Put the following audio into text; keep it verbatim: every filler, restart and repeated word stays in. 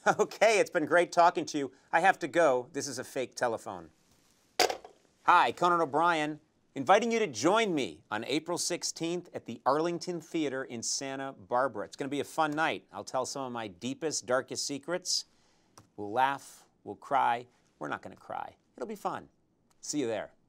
Okay, it's been great talking to you. I have to go. This is a fake telephone. Hi, Conan O'Brien, inviting you to join me on April sixteenth at the Arlington Theater in Santa Barbara. It's going to be a fun night. I'll tell some of my deepest, darkest secrets. We'll laugh, we'll cry. We're not going to cry. It'll be fun. See you there.